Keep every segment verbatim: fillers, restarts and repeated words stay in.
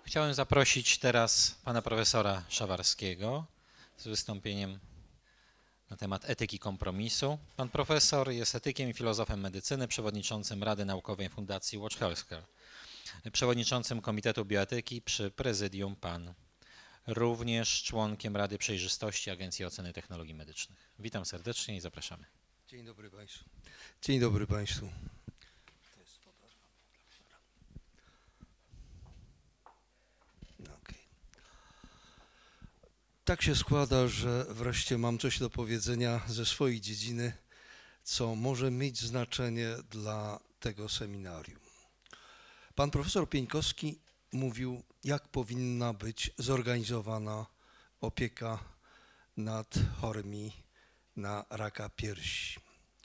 Chciałem zaprosić teraz pana profesora Szawarskiego z wystąpieniem na temat etyki kompromisu. Pan profesor jest etykiem i filozofem medycyny, przewodniczącym Rady Naukowej Fundacji Watch Healthcare, przewodniczącym Komitetu Bioetyki przy Prezydium PAN, również członkiem Rady Przejrzystości Agencji Oceny Technologii Medycznych. Witam serdecznie i zapraszamy. Dzień dobry Państwu. Dzień dobry Państwu. Okay. Tak się składa, że wreszcie mam coś do powiedzenia ze swojej dziedziny, co może mieć znaczenie dla tego seminarium. Pan profesor Pieńkowski mówił, jak powinna być zorganizowana opieka nad chorymi na raka piersi.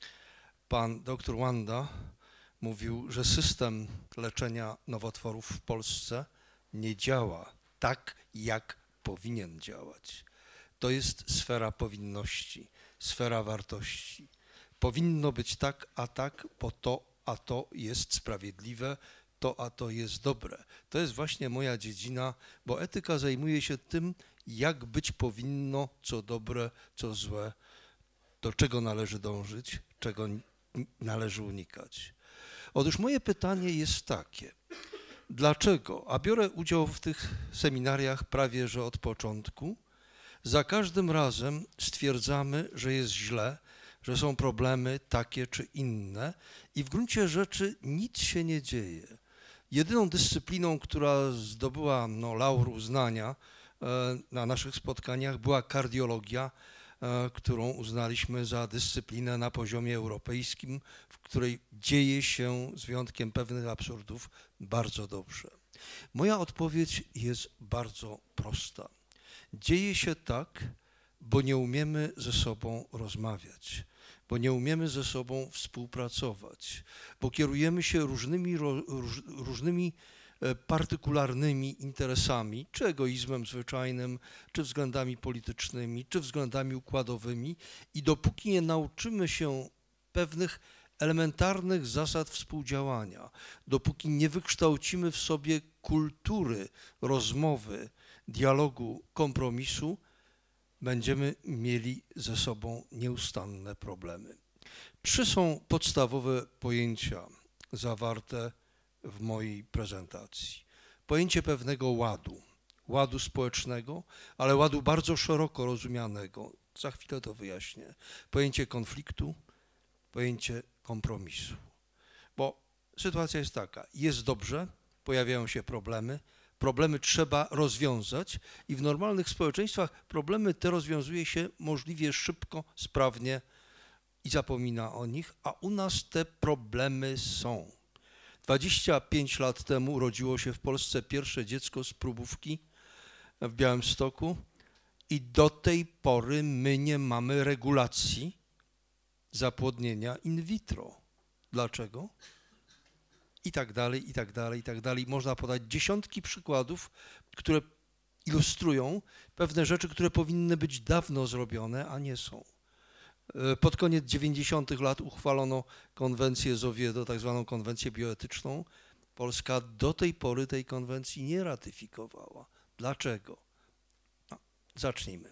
Pan doktor Łanda mówił, że system leczenia nowotworów w Polsce nie działa tak, jak powinien działać. To jest sfera powinności, sfera wartości. Powinno być tak, a tak, bo to, a to jest sprawiedliwe, to, a to jest dobre. To jest właśnie moja dziedzina, bo etyka zajmuje się tym, jak być powinno, co dobre, co złe, do czego należy dążyć, czego należy unikać. Otóż moje pytanie jest takie. Dlaczego, a biorę udział w tych seminariach prawie że od początku, za każdym razem stwierdzamy, że jest źle, że są problemy takie czy inne i w gruncie rzeczy nic się nie dzieje. Jedyną dyscypliną, która zdobyła no, laur uznania e, na naszych spotkaniach, była kardiologia, e, którą uznaliśmy za dyscyplinę na poziomie europejskim, w której dzieje się, z wyjątkiem pewnych absurdów, bardzo dobrze. Moja odpowiedź jest bardzo prosta. Dzieje się tak, bo nie umiemy ze sobą rozmawiać, bo nie umiemy ze sobą współpracować, bo kierujemy się różnymi, róż, różnymi partykularnymi interesami, czy egoizmem zwyczajnym, czy względami politycznymi, czy względami układowymi i dopóki nie nauczymy się pewnych elementarnych zasad współdziałania, dopóki nie wykształcimy w sobie kultury rozmowy, dialogu, kompromisu, będziemy mieli ze sobą nieustanne problemy. Trzy są podstawowe pojęcia zawarte w mojej prezentacji. Pojęcie pewnego ładu, ładu społecznego, ale ładu bardzo szeroko rozumianego. Za chwilę to wyjaśnię. Pojęcie konfliktu, pojęcie kompromisu. Bo sytuacja jest taka, jest dobrze, pojawiają się problemy, problemy trzeba rozwiązać i w normalnych społeczeństwach problemy te rozwiązuje się możliwie szybko, sprawnie i zapomina o nich, a u nas te problemy są. dwadzieścia pięć lat temu urodziło się w Polsce pierwsze dziecko z próbówki w Białymstoku i do tej pory my nie mamy regulacji zapłodnienia in vitro. Dlaczego? I tak dalej, i tak dalej, i tak dalej. Można podać dziesiątki przykładów, które ilustrują pewne rzeczy, które powinny być dawno zrobione, a nie są. Pod koniec dziewięćdziesiątych lat uchwalono konwencję z Owiedo, tak zwaną konwencję bioetyczną. Polska do tej pory tej konwencji nie ratyfikowała. Dlaczego? No, zacznijmy.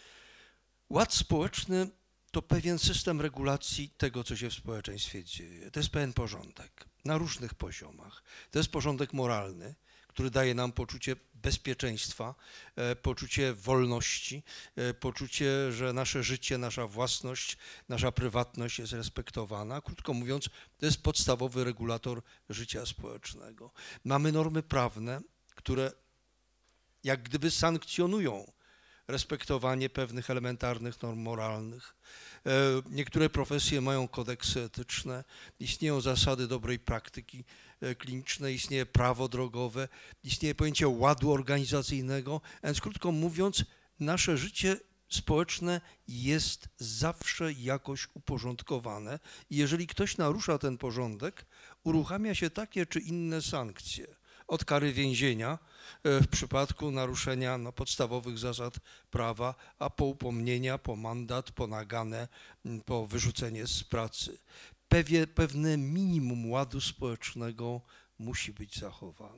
Ład społeczny to pewien system regulacji tego, co się w społeczeństwie dzieje. To jest pewien porządek na różnych poziomach. To jest porządek moralny, który daje nam poczucie bezpieczeństwa, poczucie wolności, poczucie, że nasze życie, nasza własność, nasza prywatność jest respektowana. Krótko mówiąc, to jest podstawowy regulator życia społecznego. Mamy normy prawne, które jak gdyby sankcjonują respektowanie pewnych elementarnych norm moralnych. Niektóre profesje mają kodeksy etyczne, istnieją zasady dobrej praktyki klinicznej, istnieje prawo drogowe, istnieje pojęcie ładu organizacyjnego, a więc krótko mówiąc, nasze życie społeczne jest zawsze jakoś uporządkowane i jeżeli ktoś narusza ten porządek, uruchamia się takie czy inne sankcje. Od kary więzienia w przypadku naruszenia no, podstawowych zasad prawa, a po upomnienia, po mandat, po naganę, po wyrzucenie z pracy. Pewie, pewne minimum ładu społecznego musi być zachowane.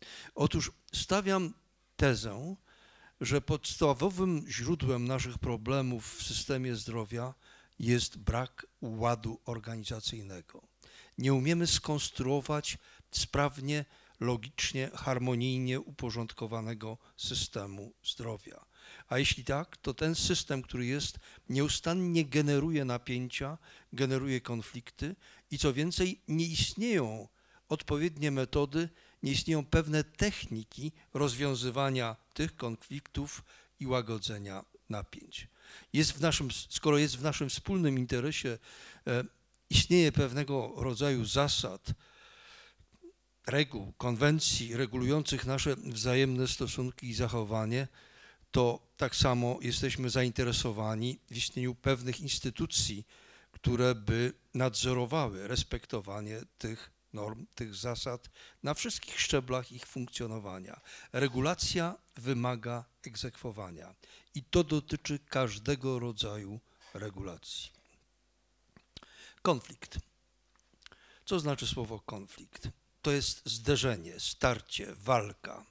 Otóż stawiam tezę, że podstawowym źródłem naszych problemów w systemie zdrowia jest brak ładu organizacyjnego. Nie umiemy skonstruować sprawnie, logicznie, harmonijnie uporządkowanego systemu zdrowia. A jeśli tak, to ten system, który jest, nieustannie generuje napięcia, generuje konflikty i co więcej, nie istnieją odpowiednie metody, nie istnieją pewne techniki rozwiązywania tych konfliktów i łagodzenia napięć. Jest w naszym, skoro jest w naszym wspólnym interesie, e, istnieje pewnego rodzaju zasad, reguł, konwencji regulujących nasze wzajemne stosunki i zachowanie, to tak samo jesteśmy zainteresowani w istnieniu pewnych instytucji, które by nadzorowały respektowanie tych norm, tych zasad na wszystkich szczeblach ich funkcjonowania. Regulacja wymaga egzekwowania i to dotyczy każdego rodzaju regulacji. Konflikt. Co znaczy słowo konflikt? To jest zderzenie, starcie, walka.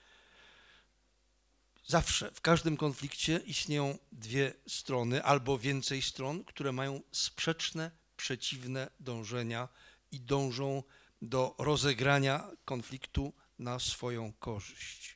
Zawsze, w każdym konflikcie istnieją dwie strony albo więcej stron, które mają sprzeczne, przeciwne dążenia i dążą do rozegrania konfliktu na swoją korzyść.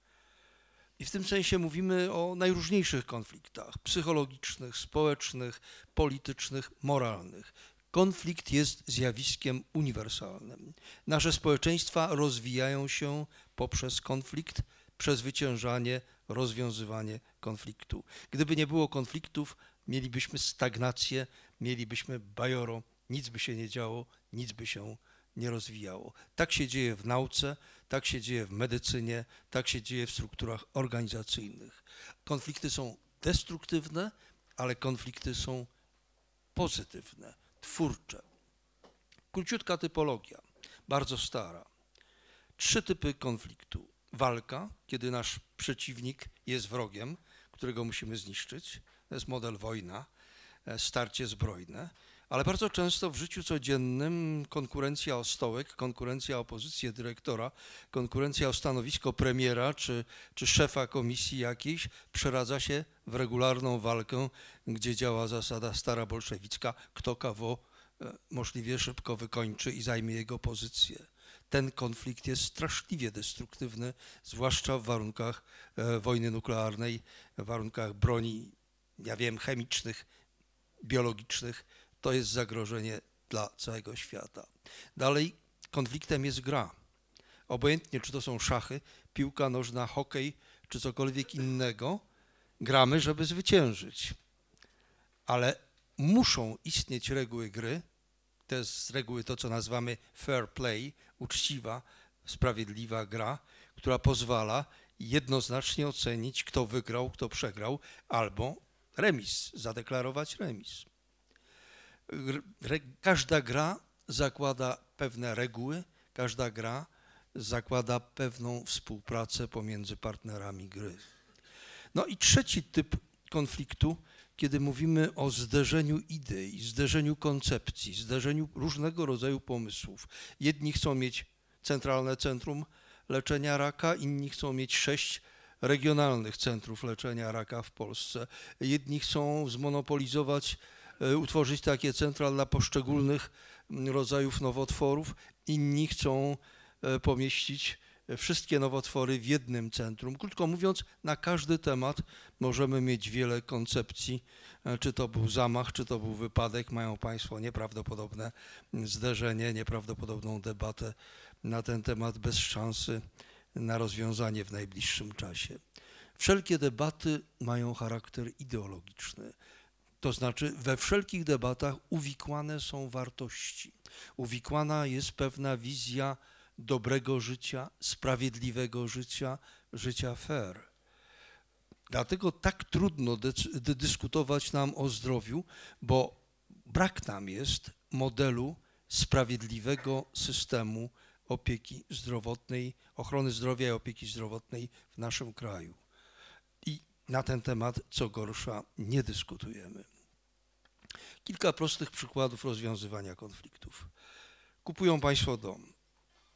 I w tym sensie mówimy o najróżniejszych konfliktach psychologicznych, społecznych, politycznych, moralnych. Konflikt jest zjawiskiem uniwersalnym. Nasze społeczeństwa rozwijają się poprzez konflikt, przezwyciężanie, rozwiązywanie konfliktu. Gdyby nie było konfliktów, mielibyśmy stagnację, mielibyśmy bajoro, nic by się nie działo, nic by się nie rozwijało. Tak się dzieje w nauce, tak się dzieje w medycynie, tak się dzieje w strukturach organizacyjnych. Konflikty są destruktywne, ale konflikty są pozytywne, twórcze. Króciutka typologia, bardzo stara. Trzy typy konfliktu. Walka, kiedy nasz przeciwnik jest wrogiem, którego musimy zniszczyć. To jest model wojna, starcie zbrojne. Ale bardzo często w życiu codziennym konkurencja o stołek, konkurencja o pozycję dyrektora, konkurencja o stanowisko premiera czy, czy szefa komisji jakiejś przeradza się w regularną walkę, gdzie działa zasada stara bolszewicka, kto kogo możliwie szybko wykończy i zajmie jego pozycję. Ten konflikt jest straszliwie destruktywny, zwłaszcza w warunkach e, wojny nuklearnej, w warunkach broni, ja wiem, chemicznych, biologicznych. To jest zagrożenie dla całego świata. Dalej konfliktem jest gra. Obojętnie, czy to są szachy, piłka nożna, hokej, czy cokolwiek innego, gramy, żeby zwyciężyć. Ale muszą istnieć reguły gry. To jest z reguły to, co nazywamy fair play, uczciwa, sprawiedliwa gra, która pozwala jednoznacznie ocenić, kto wygrał, kto przegrał, albo remis, zadeklarować remis. Każda gra zakłada pewne reguły, każda gra zakłada pewną współpracę pomiędzy partnerami gry. No i trzeci typ konfliktu, kiedy mówimy o zderzeniu idei, zderzeniu koncepcji, zderzeniu różnego rodzaju pomysłów. Jedni chcą mieć centralne centrum leczenia raka, inni chcą mieć sześć regionalnych centrów leczenia raka w Polsce. Jedni chcą zmonopolizować, utworzyć takie centra dla poszczególnych rodzajów nowotworów, inni chcą pomieścić wszystkie nowotwory w jednym centrum. Krótko mówiąc, na każdy temat możemy mieć wiele koncepcji, czy to był zamach, czy to był wypadek. Mają Państwo nieprawdopodobne zderzenie, nieprawdopodobną debatę na ten temat bez szansy na rozwiązanie w najbliższym czasie. Wszelkie debaty mają charakter ideologiczny. To znaczy we wszelkich debatach uwikłane są wartości. Uwikłana jest pewna wizja dobrego życia, sprawiedliwego życia, życia fair. Dlatego tak trudno dyskutować nam o zdrowiu, bo brak nam jest modelu sprawiedliwego systemu opieki zdrowotnej, ochrony zdrowia i opieki zdrowotnej w naszym kraju. I na ten temat, co gorsza, nie dyskutujemy. Kilka prostych przykładów rozwiązywania konfliktów. Kupują Państwo dom.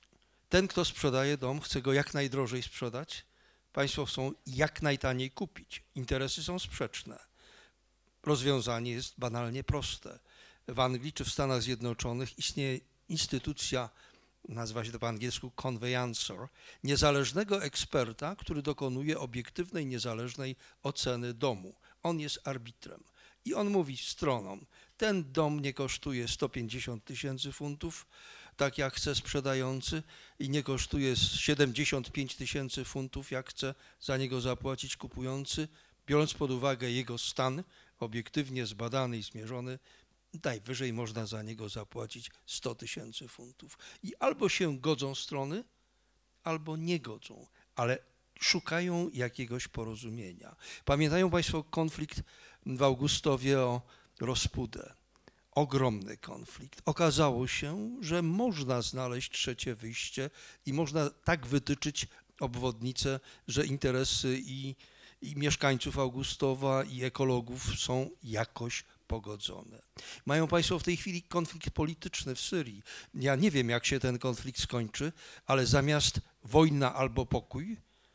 Ten, kto sprzedaje dom, chce go jak najdrożej sprzedać. Państwo chcą jak najtaniej kupić. Interesy są sprzeczne. Rozwiązanie jest banalnie proste. W Anglii czy w Stanach Zjednoczonych istnieje instytucja, nazywa się to po angielsku conveyancer, niezależnego eksperta, który dokonuje obiektywnej, niezależnej oceny domu. On jest arbitrem i on mówi stronom, ten dom nie kosztuje sto pięćdziesiąt tysięcy funtów, tak jak chce sprzedający, i nie kosztuje siedemdziesiąt pięć tysięcy funtów, jak chce za niego zapłacić kupujący, biorąc pod uwagę jego stan, obiektywnie zbadany i zmierzony, najwyżej można za niego zapłacić sto tysięcy funtów. I albo się godzą strony, albo nie godzą, ale szukają jakiegoś porozumienia. Pamiętają Państwo konflikt w Augustowie o Rospudę? Ogromny konflikt. Okazało się, że można znaleźć trzecie wyjście i można tak wytyczyć obwodnicę, że interesy i, i mieszkańców Augustowa, i ekologów są jakoś pogodzone. Mają Państwo w tej chwili konflikt polityczny w Syrii. Ja nie wiem, jak się ten konflikt skończy, ale zamiast wojna albo pokój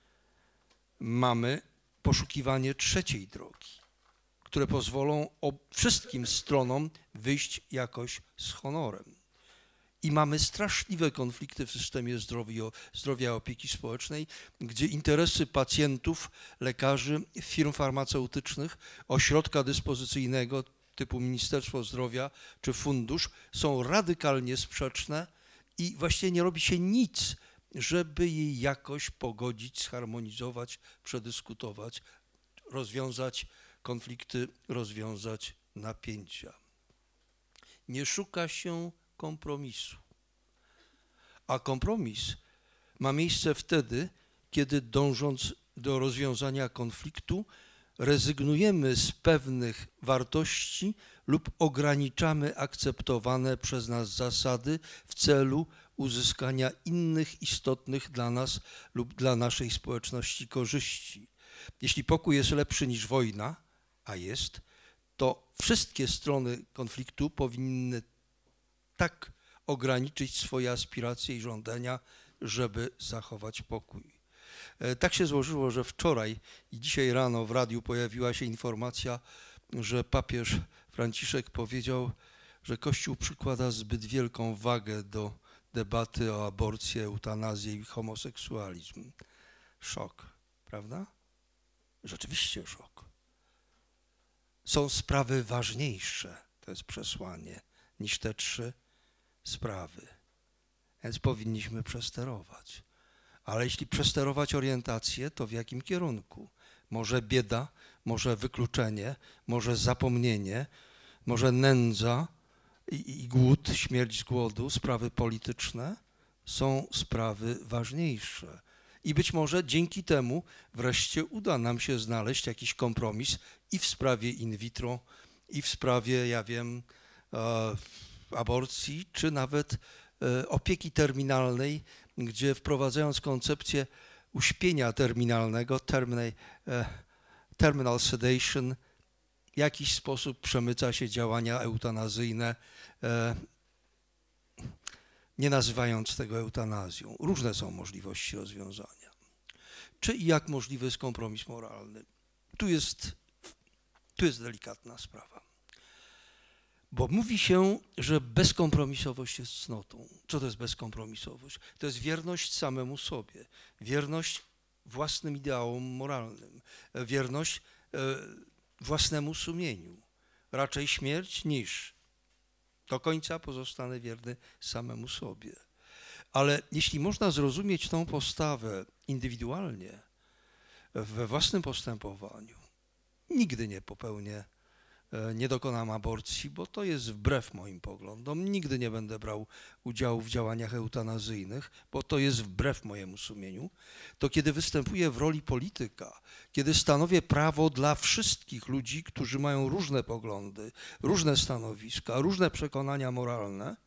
mamy poszukiwanie trzeciej drogi, które pozwolą wszystkim stronom wyjść jakoś z honorem. I mamy straszliwe konflikty w systemie zdrowia, zdrowia opieki społecznej, gdzie interesy pacjentów, lekarzy, firm farmaceutycznych, ośrodka dyspozycyjnego typu Ministerstwo Zdrowia czy fundusz są radykalnie sprzeczne i właściwie nie robi się nic, żeby je jakoś pogodzić, zharmonizować, przedyskutować, rozwiązać konflikty, rozwiązać napięcia. Nie szuka się kompromisu. A kompromis ma miejsce wtedy, kiedy dążąc do rozwiązania konfliktu, rezygnujemy z pewnych wartości lub ograniczamy akceptowane przez nas zasady w celu uzyskania innych istotnych dla nas lub dla naszej społeczności korzyści. Jeśli pokój jest lepszy niż wojna, a jest, to wszystkie strony konfliktu powinny tak ograniczyć swoje aspiracje i żądania, żeby zachować pokój. Tak się złożyło, że wczoraj i dzisiaj rano w radiu pojawiła się informacja, że papież Franciszek powiedział, że Kościół przykłada zbyt wielką wagę do debaty o aborcji, eutanazji i homoseksualizm. Szok, prawda? Rzeczywiście szok. Są sprawy ważniejsze, to jest przesłanie, niż te trzy sprawy. Więc powinniśmy przesterować. Ale jeśli przesterować orientację, to w jakim kierunku? Może bieda, może wykluczenie, może zapomnienie, może nędza i, i głód, śmierć z głodu, sprawy polityczne są sprawy ważniejsze. I być może dzięki temu wreszcie uda nam się znaleźć jakiś kompromis i w sprawie in vitro, i w sprawie, ja wiem, e, aborcji, czy nawet e, opieki terminalnej, gdzie wprowadzając koncepcję uśpienia terminalnego, terminal, e, terminal sedation, w jakiś sposób przemyca się działania eutanazyjne, e, nie nazywając tego eutanazją. Różne są możliwości rozwiązania. Czy i jak możliwy jest kompromis moralny? Tu jest, tu jest delikatna sprawa. Bo mówi się, że bezkompromisowość jest cnotą. Co to jest bezkompromisowość? To jest wierność samemu sobie, wierność własnym ideałom moralnym, wierność e, własnemu sumieniu. Raczej śmierć niż do końca pozostanę wierny samemu sobie. Ale jeśli można zrozumieć tą postawę indywidualnie, we własnym postępowaniu, nigdy nie popełnię, nie dokonam aborcji, bo to jest wbrew moim poglądom. Nigdy nie będę brał udziału w działaniach eutanazyjnych, bo to jest wbrew mojemu sumieniu. To kiedy występuję w roli polityka, kiedy stanowię prawo dla wszystkich ludzi, którzy mają różne poglądy, różne stanowiska, różne przekonania moralne,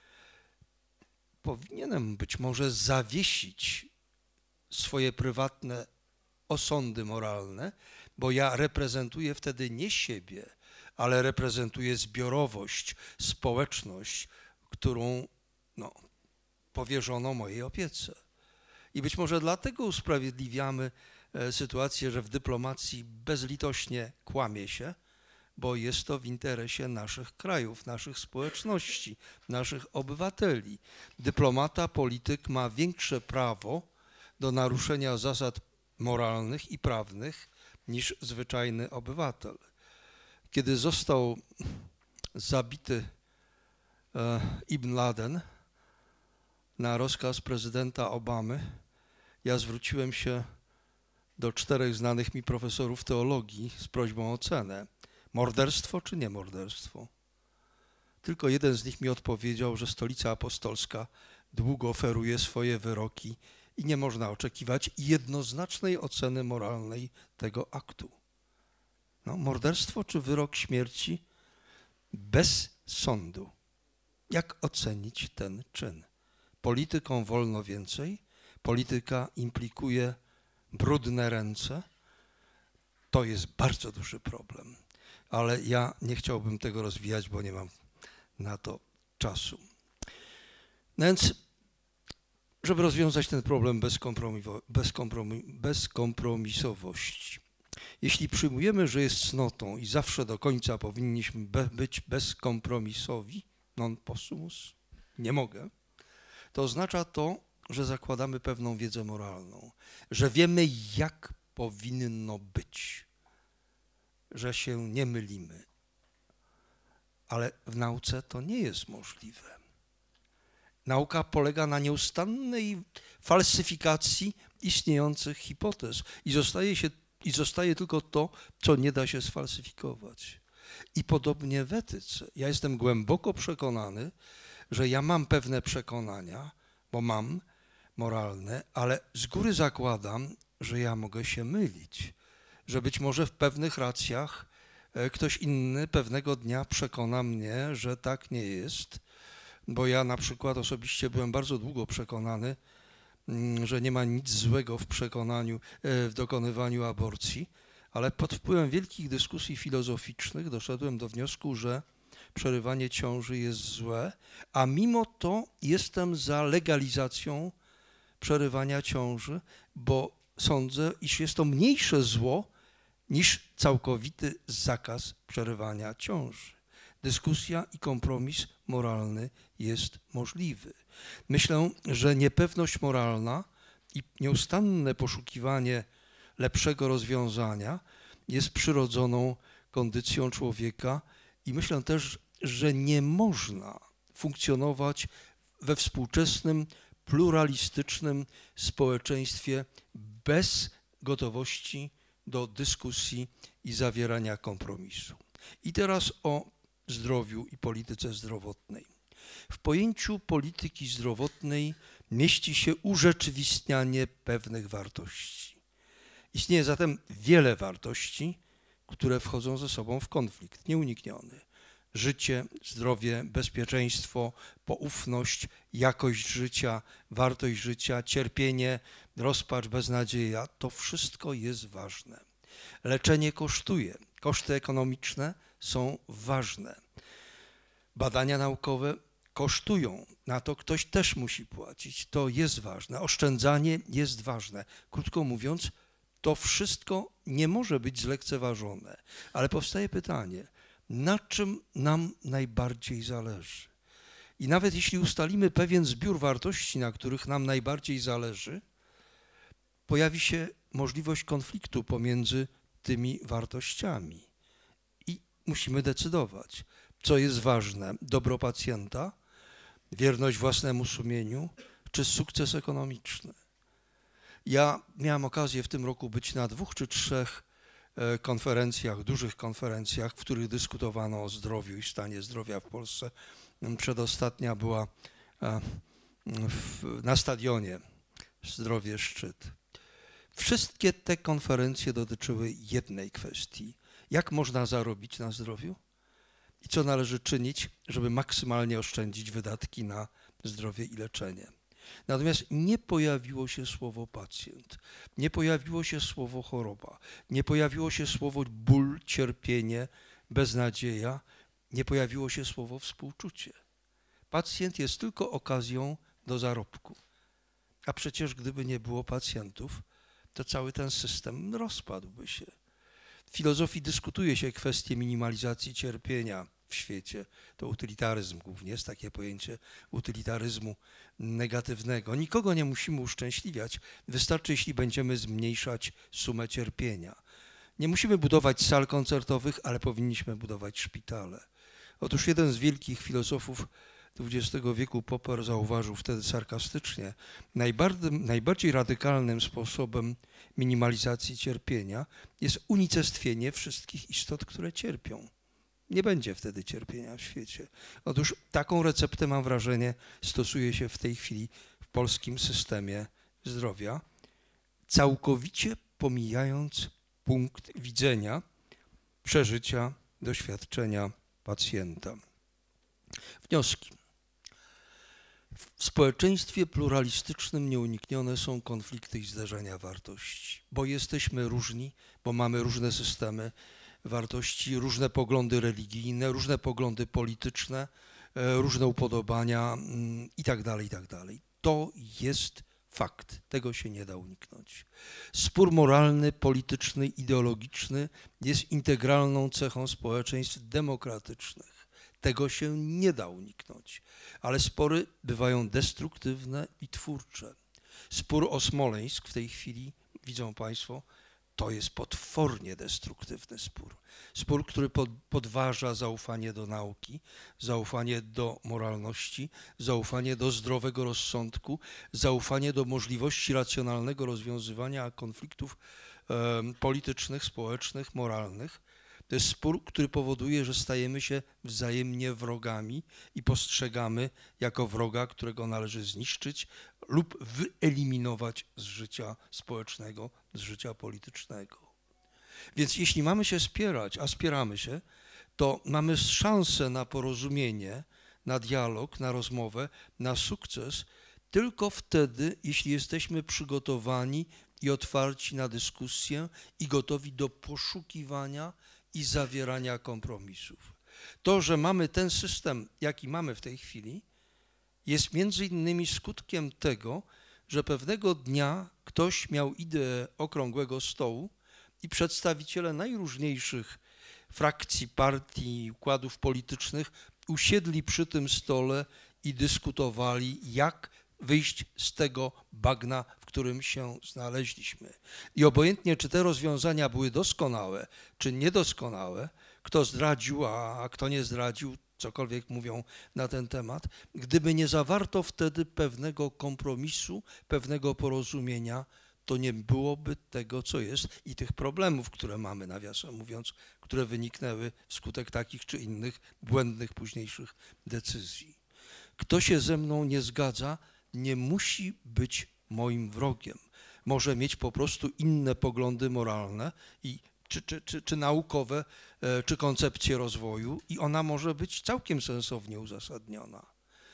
powinienem być może zawiesić swoje prywatne osądy moralne, bo ja reprezentuję wtedy nie siebie, ale reprezentuję zbiorowość, społeczność, którą no, powierzono mojej opiece. I być może dlatego usprawiedliwiamy sytuację, że w dyplomacji bezlitośnie kłamie się, bo jest to w interesie naszych krajów, naszych społeczności, naszych obywateli. Dyplomata, polityk ma większe prawo do naruszenia zasad moralnych i prawnych niż zwyczajny obywatel. Kiedy został zabity e, Ibn Laden na rozkaz prezydenta Obamy, ja zwróciłem się do czterech znanych mi profesorów teologii z prośbą o ocenę. Morderstwo czy nie morderstwo? Tylko jeden z nich mi odpowiedział, że Stolica Apostolska długo oferuje swoje wyroki i nie można oczekiwać jednoznacznej oceny moralnej tego aktu. No, morderstwo czy wyrok śmierci bez sądu? Jak ocenić ten czyn? Politykom wolno więcej, polityka implikuje brudne ręce. To jest bardzo duży problem, ale ja nie chciałbym tego rozwijać, bo nie mam na to czasu. No więc, żeby rozwiązać ten problem bezkompromisowości, jeśli przyjmujemy, że jest cnotą i zawsze do końca powinniśmy be, być bezkompromisowi, non possumus, nie mogę, to oznacza to, że zakładamy pewną wiedzę moralną, że wiemy, jak powinno być, że się nie mylimy. Ale w nauce to nie jest możliwe. Nauka polega na nieustannej falsyfikacji istniejących hipotez i zostaje, się, i zostaje tylko to, co nie da się sfalsyfikować. I podobnie w etyce. Ja jestem głęboko przekonany, że ja mam pewne przekonania, bo mam moralne, ale z góry zakładam, że ja mogę się mylić, że być może w pewnych racjach ktoś inny pewnego dnia przekona mnie, że tak nie jest, bo ja na przykład osobiście byłem bardzo długo przekonany, że nie ma nic złego w przekonaniu, w dokonywaniu aborcji, ale pod wpływem wielkich dyskusji filozoficznych doszedłem do wniosku, że przerywanie ciąży jest złe, a mimo to jestem za legalizacją przerywania ciąży, bo sądzę, iż jest to mniejsze zło niż całkowity zakaz przerywania ciąży. Dyskusja i kompromis moralny jest możliwy. Myślę, że niepewność moralna i nieustanne poszukiwanie lepszego rozwiązania jest przyrodzoną kondycją człowieka i myślę też, że nie można funkcjonować we współczesnym, pluralistycznym społeczeństwie bez gotowości do dyskusji i zawierania kompromisu. I teraz o zdrowiu i polityce zdrowotnej. W pojęciu polityki zdrowotnej mieści się urzeczywistnianie pewnych wartości. Istnieje zatem wiele wartości, które wchodzą ze sobą w konflikt nieunikniony. Życie, zdrowie, bezpieczeństwo, poufność, jakość życia, wartość życia, cierpienie, rozpacz, beznadzieja, to wszystko jest ważne. Leczenie kosztuje, koszty ekonomiczne są ważne. Badania naukowe kosztują, na to ktoś też musi płacić, to jest ważne. Oszczędzanie jest ważne. Krótko mówiąc, to wszystko nie może być zlekceważone, ale powstaje pytanie, na czym nam najbardziej zależy? I nawet jeśli ustalimy pewien zbiór wartości, na których nam najbardziej zależy, pojawi się możliwość konfliktu pomiędzy tymi wartościami. I musimy decydować, co jest ważne, dobro pacjenta, wierność własnemu sumieniu, czy sukces ekonomiczny. Ja miałem okazję w tym roku być na dwóch czy trzech konferencjach, dużych konferencjach, w których dyskutowano o zdrowiu i stanie zdrowia w Polsce. Przedostatnia była w, na stadionie Zdrowie Szczyt. Wszystkie te konferencje dotyczyły jednej kwestii. Jak można zarobić na zdrowiu i co należy czynić, żeby maksymalnie oszczędzić wydatki na zdrowie i leczenie. Natomiast nie pojawiło się słowo pacjent, nie pojawiło się słowo choroba, nie pojawiło się słowo ból, cierpienie, beznadzieja, nie pojawiło się słowo współczucie. Pacjent jest tylko okazją do zarobku. A przecież gdyby nie było pacjentów, to cały ten system rozpadłby się. W filozofii dyskutuje się kwestię minimalizacji cierpienia w świecie. To utylitaryzm głównie, jest takie pojęcie utylitaryzmu negatywnego. Nikogo nie musimy uszczęśliwiać, wystarczy, jeśli będziemy zmniejszać sumę cierpienia. Nie musimy budować sal koncertowych, ale powinniśmy budować szpitale. Otóż jeden z wielkich filozofów dwudziestego wieku, Popper, zauważył wtedy sarkastycznie, najbardziej, najbardziej radykalnym sposobem minimalizacji cierpienia jest unicestwienie wszystkich istot, które cierpią. Nie będzie wtedy cierpienia w świecie. Otóż taką receptę, mam wrażenie, stosuje się w tej chwili w polskim systemie zdrowia, całkowicie pomijając punkt widzenia, przeżycia, doświadczenia pacjenta. Wnioski. W społeczeństwie pluralistycznym nieuniknione są konflikty i zderzenia wartości, bo jesteśmy różni, bo mamy różne systemy wartości, różne poglądy religijne, różne poglądy polityczne, różne upodobania itd., itd. To jest fakt, tego się nie da uniknąć. Spór moralny, polityczny, ideologiczny jest integralną cechą społeczeństw demokratycznych. Tego się nie da uniknąć, ale spory bywają destruktywne i twórcze. Spór o Smoleńsk w tej chwili, widzą Państwo, to jest potwornie destruktywny spór. Spór, który podważa zaufanie do nauki, zaufanie do moralności, zaufanie do zdrowego rozsądku, zaufanie do możliwości racjonalnego rozwiązywania konfliktów e, politycznych, społecznych, moralnych. To jest spór, który powoduje, że stajemy się wzajemnie wrogami i postrzegamy jako wroga, którego należy zniszczyć lub wyeliminować z życia społecznego, z życia politycznego. Więc jeśli mamy się spierać, a spieramy się, to mamy szansę na porozumienie, na dialog, na rozmowę, na sukces tylko wtedy, jeśli jesteśmy przygotowani i otwarci na dyskusję i gotowi do poszukiwania i zawierania kompromisów. To, że mamy ten system, jaki mamy w tej chwili, jest między innymi skutkiem tego, że pewnego dnia ktoś miał ideę okrągłego stołu i przedstawiciele najróżniejszych frakcji, partii, układów politycznych usiedli przy tym stole i dyskutowali, jak wyjść z tego bagna, w którym się znaleźliśmy. I obojętnie, czy te rozwiązania były doskonałe, czy niedoskonałe, kto zdradził, a kto nie zdradził, cokolwiek mówią na ten temat, gdyby nie zawarto wtedy pewnego kompromisu, pewnego porozumienia, to nie byłoby tego, co jest i tych problemów, które mamy, nawiasem mówiąc, które wyniknęły wskutek takich czy innych błędnych późniejszych decyzji. Kto się ze mną nie zgadza, nie musi być moim wrogiem. Może mieć po prostu inne poglądy moralne i, czy, czy, czy, czy naukowe, czy koncepcje rozwoju i ona może być całkiem sensownie uzasadniona.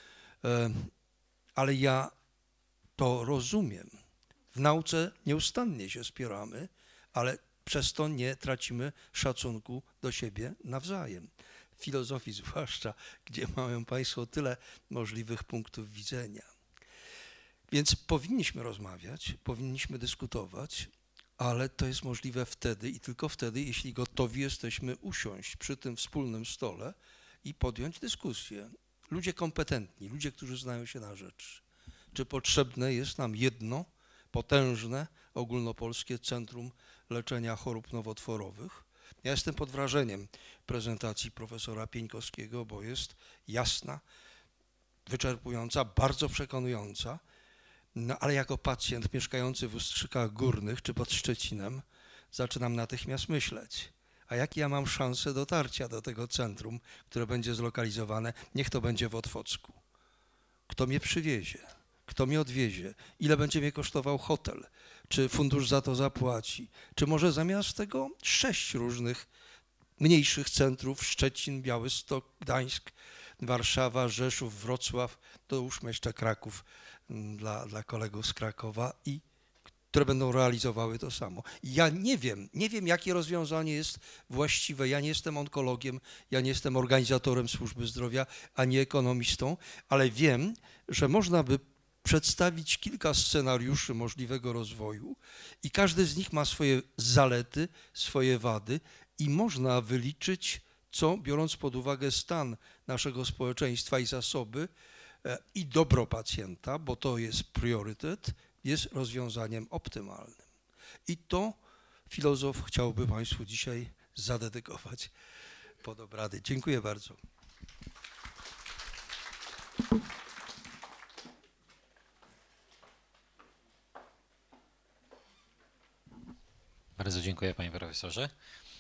Ale ja to rozumiem. W nauce nieustannie się spieramy, ale przez to nie tracimy szacunku do siebie nawzajem. W filozofii zwłaszcza, gdzie mają Państwo tyle możliwych punktów widzenia. Więc powinniśmy rozmawiać, powinniśmy dyskutować, ale to jest możliwe wtedy i tylko wtedy, jeśli gotowi jesteśmy usiąść przy tym wspólnym stole i podjąć dyskusję. Ludzie kompetentni, ludzie, którzy znają się na rzecz. Czy potrzebne jest nam jedno, potężne, ogólnopolskie Centrum Leczenia Chorób Nowotworowych? Ja jestem pod wrażeniem prezentacji profesora Pieńkowskiego, bo jest jasna, wyczerpująca, bardzo przekonująca. No ale jako pacjent mieszkający w Ustrzykach Górnych czy pod Szczecinem zaczynam natychmiast myśleć, a jakie ja mam szanse dotarcia do tego centrum, które będzie zlokalizowane, niech to będzie w Otwocku. Kto mnie przywiezie? Kto mnie odwiezie? Ile będzie mnie kosztował hotel? Czy fundusz za to zapłaci? Czy może zamiast tego sześć różnych mniejszych centrów, Szczecin, Białystok, Gdańsk, Warszawa, Rzeszów, Wrocław, dołóżmy jeszcze Kraków dla, dla kolegów z Krakowa, i które będą realizowały to samo. Ja nie wiem, nie wiem, jakie rozwiązanie jest właściwe. Ja nie jestem onkologiem, ja nie jestem organizatorem służby zdrowia, ani ekonomistą, ale wiem, że można by przedstawić kilka scenariuszy możliwego rozwoju i każdy z nich ma swoje zalety, swoje wady i można wyliczyć, co biorąc pod uwagę stan naszego społeczeństwa i zasoby i dobro pacjenta, bo to jest priorytet, jest rozwiązaniem optymalnym. I to filozof chciałby Państwu dzisiaj zadedykować pod obrady. Dziękuję bardzo. Bardzo dziękuję, panie profesorze.